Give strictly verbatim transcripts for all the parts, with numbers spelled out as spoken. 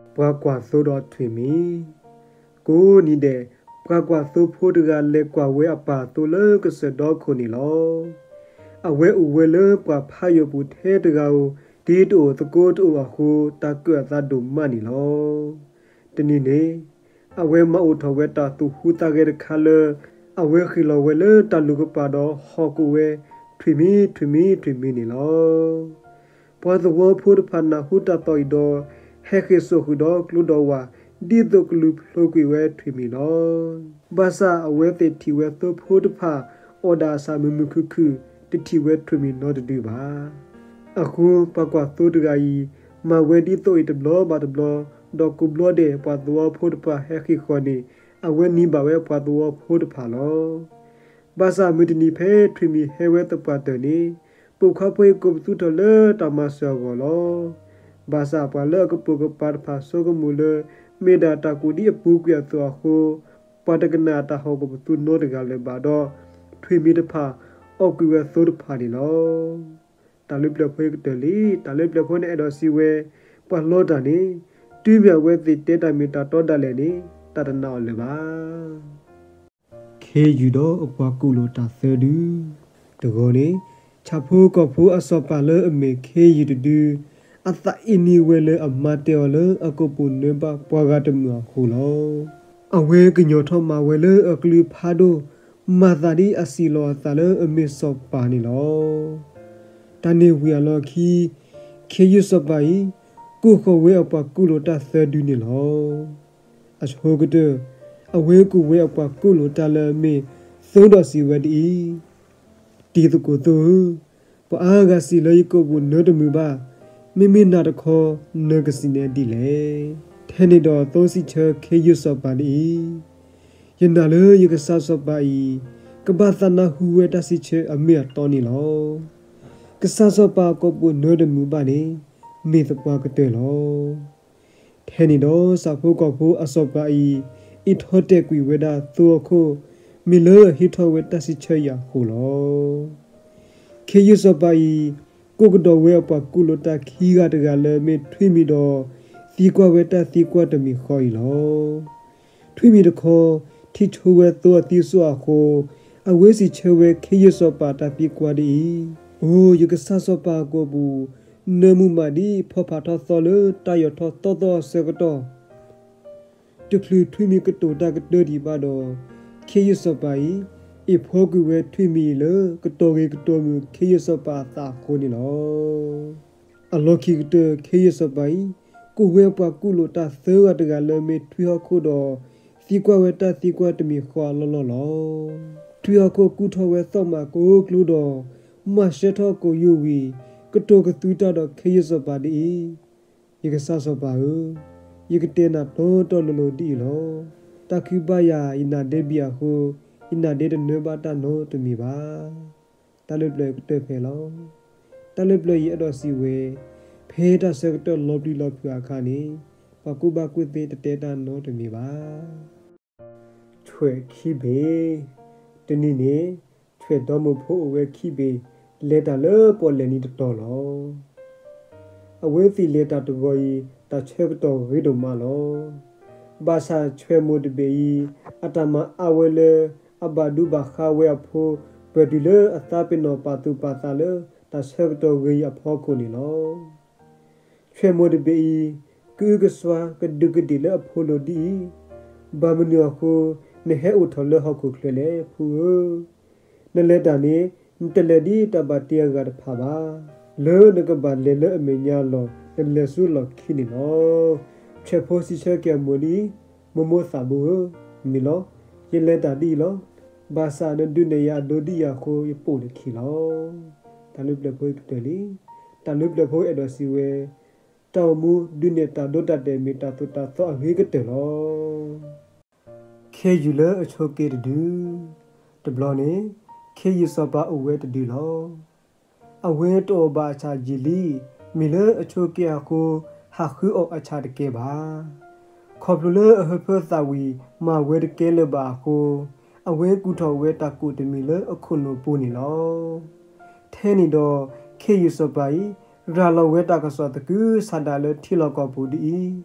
ปากว่าโซดอทมีกูนี่เดปากว่าโซพูดกันเล็กกว่าเวอป่าตัวเลิกก็เสดอคนนี่ลอเอาเวอุเวเลิกกว่าพายบุเทตเราดีตัวตะโกตัวอะคูตาเกิดตาดุมมานี่ลอตนี่เนี่ยเอาเวมาอุทเวตาตุหูตาเกดคาเลเอาเวคิโลเวเลตาลูกปาดอฮอกูเวทวิมีทวิมีทวิมีนี่ลอพอตัวพูดพันนาหูตาต่อยดอเฮคิสุขุดอกลุดอว่าดีตกลุปโลกุเวทวิมีลอบาซาเอาเวติทีเวตัวพูดพาออดาสามุมุคุคือติทีเวทวิมีนอดดูบาအခုပကွာသုတဂာယီမဝေဒီတိုဣတဘလဘတ်ဘလဒေါကုဘလဒေပတ်သောဖို့ပဟဲခိခေါနီအဝဲနီဘဝဲပတ်သောဖို့ဖာလောဘာသာမီတနီဖဲထွေမီဟဲဝဲတပတ်တနီပုခပွေကုပစုတလေတမဆောဂလောဘာသာပလကပုကပတ်ဖာဆောကမူလမေဒါတာကူဒီအပူကွာသောခုပတကနာတာဟောကပသူနိုတကလည်းဘာတော့ထွေမီတဖာအောက်ကွေသောတဖာဒီလောตาลิบเลพอยกเตลีตาลิบเลพอยในอดอซีเวปะโลดานี่ตุเมียเวติเตตามีตาตอดาเลนี่ตาตนาเลบาเคยูโดอปากุโลตาเซดูตะโกนี่ชาพูก็พูอสอปาเลอเมเคยูตดูอัตอินีเวเลอมาเตอเลอกปุนเนบาปวากาตมัวคูโลอเวกญอทอมาเวเลอกลือพาโดมาตาดีอสิโลตาเลอเมสอปานี่โลตานีวิอาลอคีเคยุสบายกูขเวอปากุโลตาเซดูนี่ลออชโฮกเตอเวกูเวอปากุโลตาเลเมโซดอစီဝဒီတီတကိုတူပအာဂစီလေကိုဘူးနဒမူပါမိမိနာတခောနဂစီနေဒီလေထဲနေတော့သောစီချခေယုစပါလီယနာလေယကဆာစပါဤကဘာသနာဟူဝဲတစီချအမေတော်နီလောကဆာစပါကိုဘူးနဒမူပါနေမေတပွားကတဲ့လောထဲနေတော့စာဖို့ကောဖို့အစောပါဤဣထောတဲ့ကွေဝဒသောခိုမီလဟီထောဝတစီချယာခိုလောခေယစပါဤကိုကတော်ဝဲပကုလတာခီကတကလည်းမေထွေးမီတော့သီကွာဝဲတသီကွာတမီခေါ်ဤလောထွေးမီတခေါ်ထိချိုဝဲသောအတိစွာခိုအဝဲစီချဝဲခေယစပါတာပိကွာဒီအိုယကဆဆပါကိုဘူးနမှုမဒီဖဖထသောလတရထသောသောစကတော်တဖလူထွေးမီကတိုတာကတဒီပါတော့ခေယစပါဤအဖောကူဝဲထွေးမီလကတော်ကေကတော်မူခေယစပါတာခိုနေလောအလောခိကတခေယစပါဤကိုဝဲပကုလတာသောတကလည်းမေထွေဟခုတော်စီကွာဝဲတစီကွာတမီခွာလောလောလောထွေဟခုကုထောဝဲသောမှာကိုကလူတော်မရှေထောကိုယူဝီကတောကတူတာတော့ခေယစပါဒီယကဆဆပါဟုယကတေနာတော့တော်လလိုဒီလောတခိပယာဣနာဒေဘီယာဟုဣနာဒေတနေဘာတနောတမီပါတလပလေကတေဖေလောတလပလေရတော့စီဝေဖေးတဆကတလော်ဘီလော်ဖျာခါနေပကုဘကုတေတတေတနောတမီပါချွေခိဘေတနိနေချွေတော်မဖို့ဝဲခိဘေလေတာလေပေါ်လေနီတော်လောအဝဲစီလေတာတကိုဤတချေကတော်ဝိဒမလောဘာသာချွေမုဒဘေဤအတမအဝဲလေအဘဒုဘခဝဲဖို့ပဒူလေအသပနောပါတုပါသလေတချေကတော်ဝေအဖို့ကိုနီလောချွေမုဒဘေဤကုကဆွာကဒုကဒီလေအဖို့လိုဒီဘာမနီအခုနေဟဲဥထလေဟခုခလေဖူနလေတာနေတလေဒီတဘတရဂတ်ဖာပါလေနကဘလေလေအမညာလောလေဆူလောခိနီလောချေဖို့စီချေကမူနီမမောသဘူမီလောယလေတာဒီလောဘာသာနဒုနေယဒိုဒီယခိုယပိုလခိလောတလုပလဖိုကတလီတလုပလဖိုအဒစီဝဲတောမူဒုနေတာဒိုတတေမီတာတုတာသောအဝေကတေလောခေယူလအချိုကေဒူတဘလောနေခေယစပါအဝဲတဒီလောအဝဲတော်ဘာချာဂျီလီမီလအချိုကေအခုဟာခူအောအချာတကေပါခေါပလူလအဟဖသဝီမဝဲတကေလပါကိုအဝဲကူထော်ဝဲတကူတမီလအခုနိုပူနီလောထဲနီတော့ခေယစပါဤရာလဝဲတကဆောတကူဆန္ဒလထီလောကပူဒီ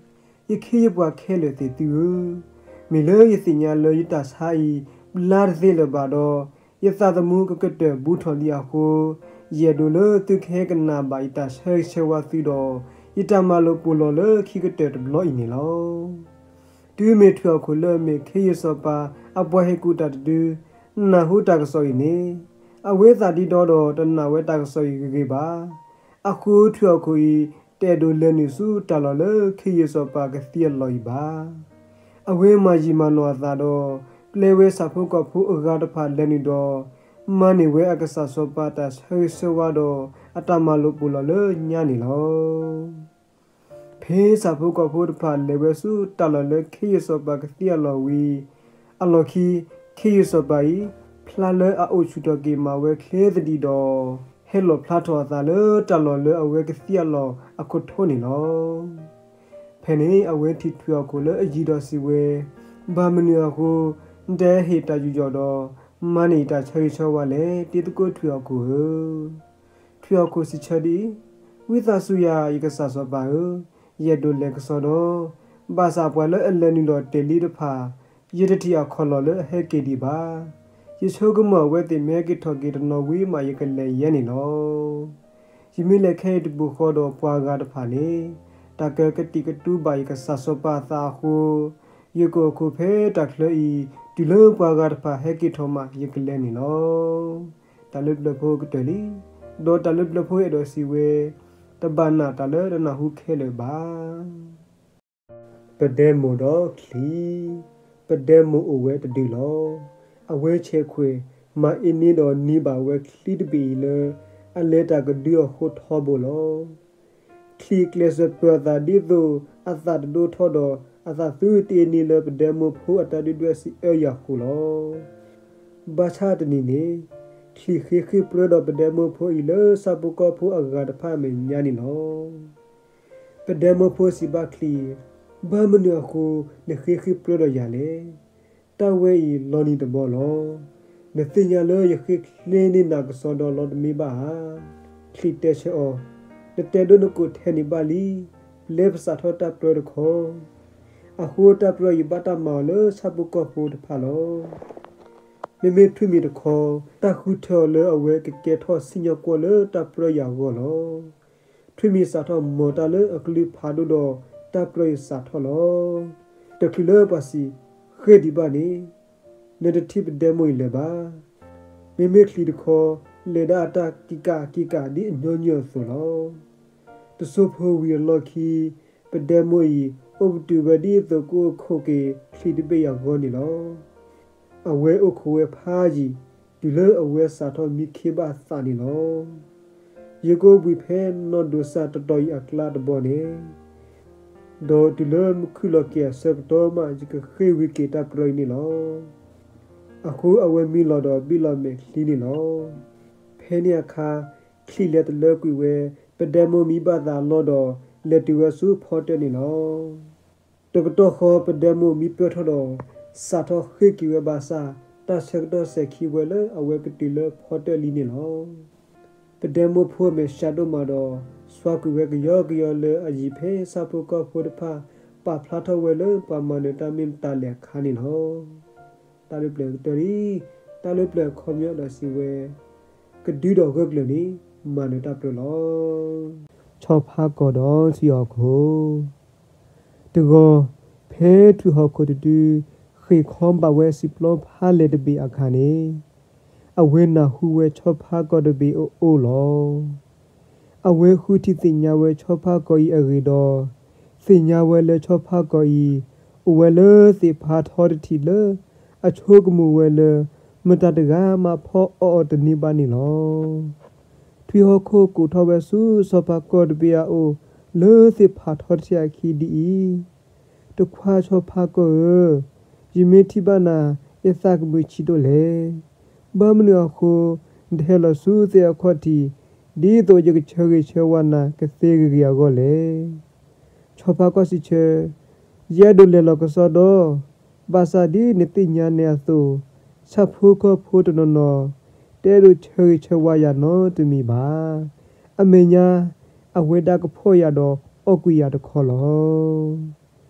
ยขี้ยบว่าแค่เลยติตัวมีเลยยสิญญาเลยยตาสายลาเซลบาดอยซาตมูก็กเตบูทอลีอาโคเยดูเลตุแค่กันนาบายตาเชยเชวาซีดอยตามาโลปูโลเลขี้กเตบลอยนี่ลอดูเมทัวคุเลเมขี้ยสปาอปวเฮกูตัดดูนาหูตากซอยนี่อเวซาดีดอดตนาเวตากซอยเกบาอะคูทัวคุยเตดูเลนิสูตาลเลขี้ยสปากเสียลอยบาอเวมาจิมานวซาดอเลเวสาพุกพูอากาดพาเลนิดอมานิเวอักษาสปาตัสเฮสวาดออัตมาลุปุลเลญานิลอเพสาพุกพูพาเลเวสูตาลเลขี้ยสปากเสียลอวีอลอคีขี้ยสปายพลาเลอาโอชุตอเกมาเวเคสดีดอเฮโลพลาทอซาเลตาลเลอเวกเสียลออะคุโทนิลอเพเนอเวทิทัวโคเลอจีดอสิเวบามเนียโคเดเฮตาจูจอดอมานิตาเชยชวาเลติตโกทัวโคทัวโคสิชดีวิตาสุยาอิกษาสบาเยโดเลกซอดอบาซาปวเลอเลนิโลเตลีดพาเยดติอาคอลเลเฮเกดีบายิโชกมอเวติเมกิทอกิตนอวีมาเยกเลเยนิโลยิมิเลเคดบุคอดอปวากาดพาเลตากะกติกตูบายกษาสปาซาโคยโกโคเพตักเลอีดิเลปวากาดพาเฮกิทอมาเยกเลนิโลตาลุบเลโพกตลีดอตาลุบเลโพเอดอสิเวตบานาตาเลรนาหุเคเลบาปะเดโมดอคลีปะเดโมโอเวตดิโลอเวเชคเวมาอินีดอนีบาเวคลีดบีเลอเลตากดิโอโคทอโบโลคลีเคลสเปอร์ตาดิโดอาซาดโดทอดออาซาซูตีนีเลปเดโมโพอัตาดิดเวสิเอยาโคโลบาชาตนีเนคลีคีคีเปรดอปเดโมโพอีเลซาบุกอโพอากาดพาเมญานิโลปเดโมโพสิบาคลีบามเนียโคเนคีคีเปรดอยาเลตาเวอีลอนีตบอลอเนติญาเลยคีเลนินักซอดอลอดมีบาคลีเตเชอเนเตโดนกุเทนิบาลีเลฟสาทอตาเปรดโคอะโคตาเปรยบาตามาเลซาบุกอโพดพาโลเมเมทุมีตะคอตาคุเทอเลอเวกเกทอสิญญาโกเลตาเปรยาโกโลทุมีสาทอมอตาเลอกลิพาโดดอตาเปรยสาทอโลตะคลีเลปาซีเขดิบานีเนดทิบเดโมอิเลบาเมเมคลีดคอเลดาตากิกากิกาดิญญญโซโลตโซโพวีลอคีเปเดโมอีอบตุบดีตโกโคเกคลีดเบยาโกนิโลอเวโอโคเวพาจีดิเลอเวสาทอมิเคบาสานิโลเยโกบุเพนนอดโดซาตตอยอักลาดบอเนดอดิเลมคุลเกียเซปโตมาจิกเควิเกตาเปรนิโลอะคูอเวมิลอดอบิลเมคลีนิโลเพเนียคาคลีเลตเลกุเวเปเดโมมีบาดาลอดอเลติเวซูพอเตนิโลตกตอคอเปเดโมมีเปทอดอสาทอเฮกิเวบาซาตาเซกดอเซคีเวเลอเวกติเลพอเตลินิโลเปเดโมพัวเมชาโดมาดอสวากุเวกยอกยอเลอจิเพซาปุกอโพดพาปาพลาทเวเลปามานตามิมตาเลคานิโลตาลุเปลตรีตาลุเปลคอมยอดสิเวกดีดอกกเลนีมานตาเปลอชอบพากอดอสิอโคตโกเพทุฮอโคตดูခေခေါမ်ဘဝဲစီပလောဖာလေတဘီအခါနေအဝဲနာဟူဝဲချောဖာကောတဘီအိုအိုလောအဝဲခုတီတင်ညာဝဲချောဖာကောဤအရီတော်စင်ညာဝဲလေချောဖာကောဤအဝဲလေစီဖာထောတီလေအချိုကမူဝဲလေမတတကမဖောအောတနိပါနီလောထွေဟခိုကူထောဝဲစုစောဖာကောတဘီအိုလေစီဖာထောတီအခီဒီတခွာချောဖာကောยิเมทิบานาเอซักบุชิโตเลบามเนอโคเดลสูเซอคอติดีโตจกเชเกเชวานาเกเซเกเกยาโกเลชอปาก็สิเชเยดุเลลกซอดอบาซาดีนิติญาเนอโตชัพฟูก็พูตนนอเตรุเชเกเชวายานอตุมีบาอเมญาอเวดากพ่อยาดออกุยาตะขอลอ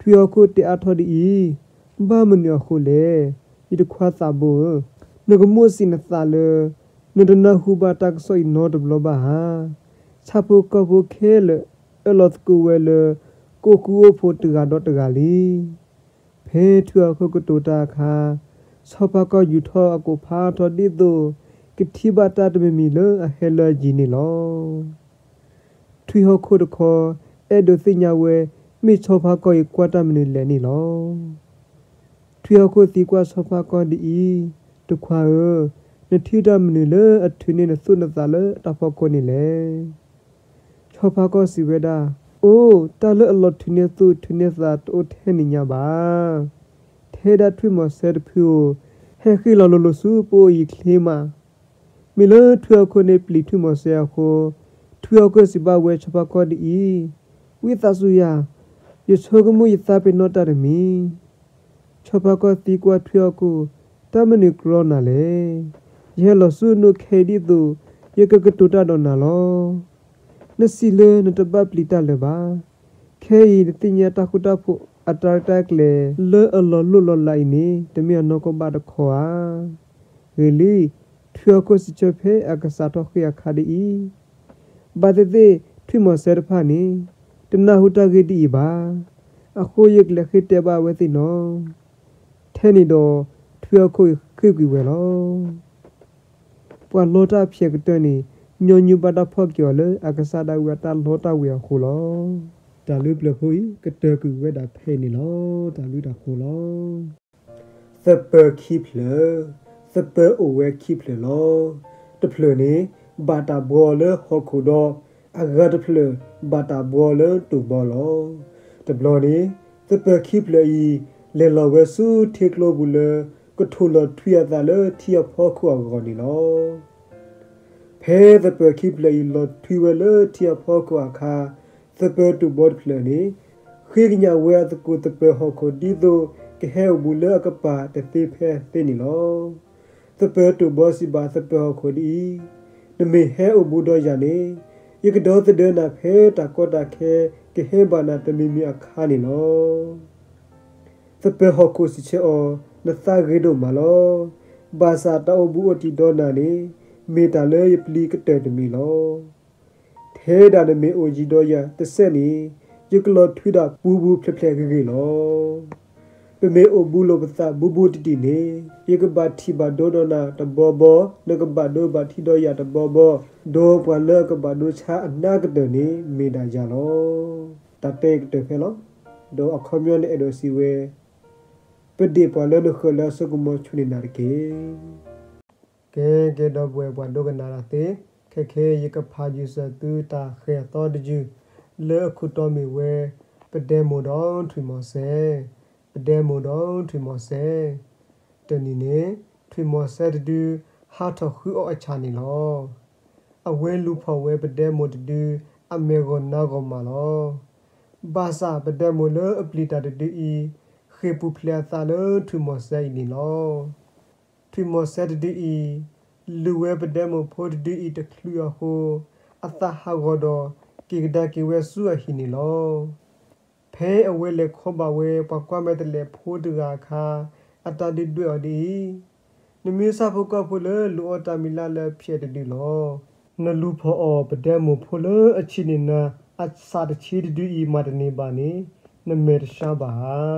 ထွေအခုတေအထော်ဒီဘာမညခုလေဤတခွာစာဘူနကမိုစီနသလနဒနဟုဘတက်ဆိုင်နောဒဘလဘာချာပုကပုခဲလအလော့ကူဝဲလကိုကူဖို့တကတော့တကလီဖဲထွေအခုကတိုတာခါဆောပကယူထောအကိုဖာထော်ဒီတိုကတိဘတာတမီလအဟဲလဂျီနီလောထွေအခုတခေါ်အဲ့ဒိုစညာဝဲမိဆောဖကောကွာတမနီလဲနီလောထွေအခုစီကွာဆောဖကောဒီတခွာနထီတမနီလအထွေနေနဆုနသလတဖကောနီလဲဆောဖကောစီဝဲတာအိုတလအလောထွေနေသူထွေနေသာတိုထဲနေညာပါထဲဒထွေမဆက်ဖြူဟဲခီလောလလဆူပိုဤခလီမာမီလထွေအခုနေပလီထွေမဆဲခိုထွေအခုစီဘဝဲချဖကောဒီဝိသဆူယာယချိုကမှုယသပေနောတရမီချပကတိကွာထွေကူတမနိကရောနာလေယေလဆုနုခေဒီတုယကကတုတဒနာလောနစီလေနတပပလီတလေပါခေယီတိညာတခုတဖို့အတာတက်လေလေအလောလွလောလိုက်နေတမီနောကဘတ်ခေါ်ဂေလီထွေကူစချဖေအကစားတော့ခရခါဒီဘာတဲ့ထွေမဆရဖာနီတနဟုတဂေတိပါအခုယက်လက်ခိတေပါဝဲတိနောထဲနီတော့ထွေအခုခိကွေဝဲလောပွာလောတာဖြစ်ကတနီညညပတာဖော့ကျော်လေအကစားဒဝတာလောတာဝဲခုလောတာလူပလခွေကတကူဝဲတာဖဲနီလောတာလူတာခုလောစပယ်ခိပလစပယ်အိုဝဲခိပလလောတဖလနေဘာတာဘောလေဟခုတော့အဂတ်ဖလဘာတာဘောလတူဘောလောတဘလောနီသပခိပလေလေလောဝဲဆူထေကလိုဘူးလကထိုလထွေရတာလတီယဖောခုအဂောနီလောဖဲသပခိပလေလောထွေဝဲလတီယဖောခုအခါသပတူဘောဖလနီခေညာဝဲတကုတပဟခုဒီဒိုကဟဲဘူးလကပါတတိဖဲသိနီလောသပတူဘောစီဘာသပခုဒီနမေဟဲအဘူဒောယာနီယကဒေါ်တဲ့နာဖဲတာကောတာခဲကဟေဘာနာတမီမီအခါနီလောသပဟခုစီချေအောနသဂေဒိုမလောဘာသာတောဘူအတီဒေါ်နာနီမေတာလေပလီကတဲ့တမီလောထဲဒါနမေအိုဂျီဒေါ်ယာတဆက်နီယကလောထွိတာပူပူဖလက်ဖလက်ကေလောပမေအိုဘူးလောပသဘူဘူတီတီနေယကဘတိဘဒေါဒနာတဘောဘောနကဘဒိုဘတိဒေါ်ယာတဘောဘောဒိုပလကဘဒုချာအနာကတနေမေဒါကြလောတတေကတဖဲလောဒိုအခမယနေအဒိုစီဝဲပဒီပလလခလစကမချူနေနာကေကဲကဲတော့ဘွယ်ဘွားဒိုကနာရတဲ့ခဲခဲယကဖာဂျူစတူတာခဲတော်ဒဂျူလေခုတော်မီဝဲပဒဲမိုတော်ထွေမောဆဲပဒဲမိုတော်ထွေမောဆဲတနီနေထွေမောဆဲတူဟာထခုအချာနီလောအဝဲလူဖော်ဝဲပဒဲမိုတူအမေဂောနာဂောမာလောဘာသာပဒဲမိုလအပလီတာတူဤခေပူဖလာသာလထွေမောဆဲနီလောထွေမောဆဲတူဤလူဝဲပဒဲမိုဖိုတူဤတခလူယဟိုအသဟာဂောဒကေကဒါကေဝဲဆူအဟီနီလောဖဲအဝဲလေခောဘဝဲပကွာမဲတလေဖိုးတကာခါအတဒီတွေ့အဒီနမီစာဖကဖလေလူအတမီလာလေဖြစ်တယ်လောနလူဖောပဒဲမဖိုလေအချီနေနာအစာတချီတူဤမတနေပါနေနမေရရှာပါ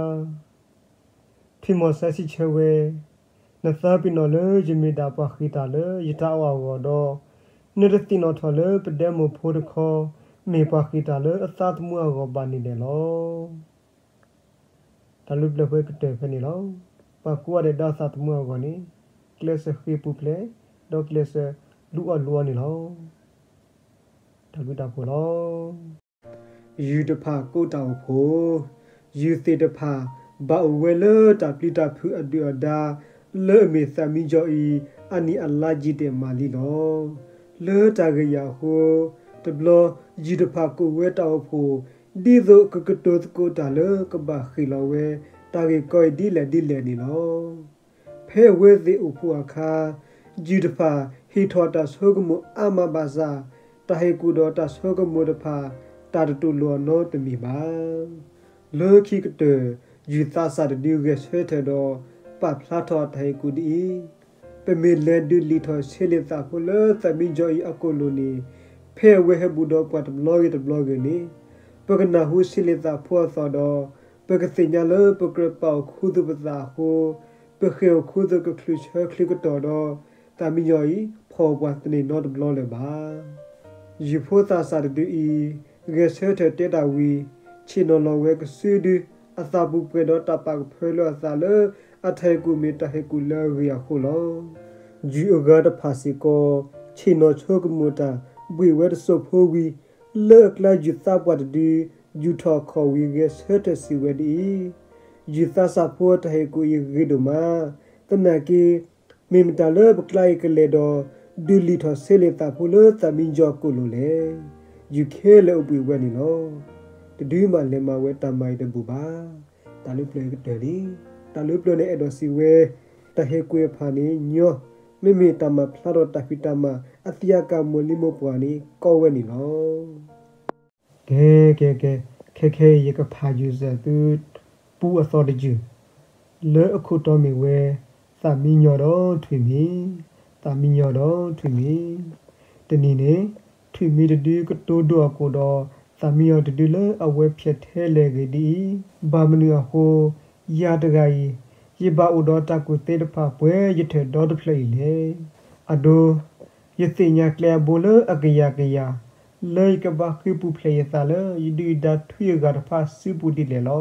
ဖီမောဆစီချဝဲနသပိနောလေဂျမီတာပခိတာလေယတာဝါဝတော့နရတိနောထလေပဒဲမဖိုးတခောမေပါခိတာလေအသတ်မှုအကောပါနေတယ်လောတလူပလခွေကတဲ့ဖနေလောပကွာတဲ့ဒါသတ်မှုအကောနေကလစခိပူပလေဒေါကလစလူအလောနေလောတလူတာဖို့လောယူတဖာကိုတောင်ဖို့ယူသေးတဖာဘာဝဲလတာပလီတာဖူအဒီအဒါလေမေသမီဂျိုအီအနီအလာဂျီတဲ့မာလီလောလေတာကရဟိုတဘလဂျီတဖာကိုဝဲတောက်ဖို့ဒီဇိုကကတိုတကိုတာလေကဘာခီလောဝဲတာကေကိုဒီလေဒီလေနီလောဖဲဝဲသေးဥဖူအခါဂျီတဖာဟီထောတာဆိုကမှုအမဘာဇာတဟေကူဒေါတာဆိုကမှုတဖာတာတူလောနောတမီပါ le ki ke te yu ta sa de du ge che te do pa pla tho thai ku di pe me le du li tho che le ta ko le ta mi jo i a ko lo ni phe we he bu do pa de blog de blog ni pe ka na hu che le ta pho so do pe ka se nya le pe ka pa khu du ba za ho pe khe khu du ko klu che klu ko do do ta mi jo i pho kwa te ni no de blog le ba yu pho ta sa de i ge che te te da wi chi no lo we ka su du a sa bu pe do ta pa phe lo sa le a thai ku me ta he ku le ri ya khu lo ju ga da pha si ko chi no cho ku mo ta bui we de so pho wi le kla ju ta pa de ju tho kho wi ge se te si we di ju ta sa pho ta he ku yi ge do ma ta na ki me mi ta le ba kla ke le do du li tho se le ta pho le ta mi jo ku lo le ju khe le bui we ni lo te du ma le ma we ta mai de bu ba ta le ple ke de di ta le ple ne e do si we ta he ku e pha ni nyo me me ta ma phla ro ta phi ta ma a tia ka mo li mo pwa ni ko we ni lo ke ke ke ke ke ye ka pha ju se tu pu a so de ju le a khu to mi we sa mi nyo do thwi mi ta mi nyo do thwi mi te ni ne thwi mi de du ko to do ko do sa mi yo de du le a we phet the le ge di ba ma nu ho ya de ga yi ye ba u do ta ku te de pha pwe ye the do de play le a do ye se nya kle bo le a ga ya ga ya le ka ba khu pu play sa le yi du da thwi ga de pha su pu di le lo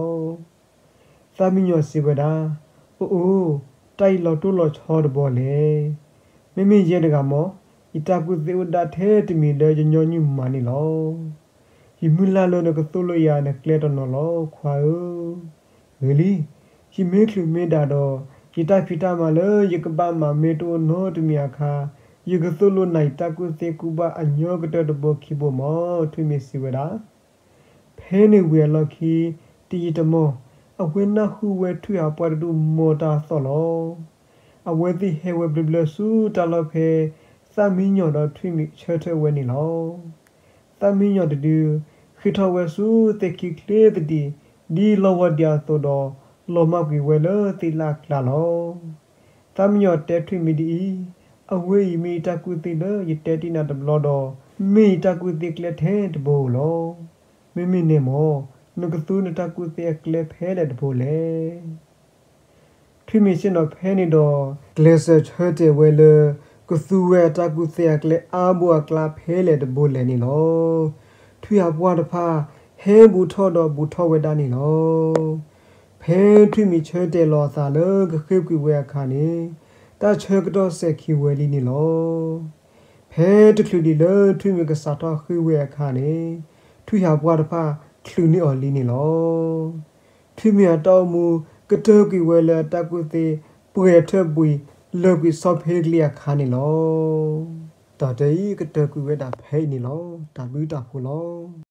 sa mi yo si ba da o o tai lo to lo cho de bo le me me ye de ga mo ita ku se u da the ti mi le nyo nyu ma ni lo yi mu la lo ne ko to lo ya ne kle to no lo khwa o really yi me klu me da do yi ta phi ta ma le yi ka ba ma me to no tu mi a kha yi ka to lo nai ta ku se ku ba a nyo ka to bo khi bo mo tu mi si we da phe ne we lo khi ti yi to mo a we na hu we tu ya pa du mo ta so lo a we ti he we bl bl su ta lo phe sa mi nyo do tu mi che che we ni lo sa mi nyo de du khi tho we su te ki kle de di di lo wa dia so do lo ma ki we le ti la kla lo sa mi nyo te tu mi di a we yi mi ta ku ti le yi te ti na de lo do mi ta ku ti kle the de bo lo mi mi ne mo nu ka tu na ta ku ti kle phe le de bo le tu mi sin do phe ni do kle se che te we le ku su we ta ku ti kle a bo kla phe le de bo le ni lo tu ya bwa de pha he bu tho do bu tho we da ni loဖဲထွေမီချဲတဲလောသာလကခေကွေဝဲခါနေတချဲကတော့ဆက်ခီဝဲလီနေလောဖဲတခလူဒီလထွေမီကစားတော့ခေဝဲခါနေထွေဟာဘွားတဖာခလူနေအော်လီနေလောထွေမီတော့မူကတောကွေဝဲလာတကုသေးပွေထပွေလောကွေဆော့ဖေးကလျာခါနေလောတတေးကတောကွေဝဲတာဖဲနေလောတဘူးတာဖူလော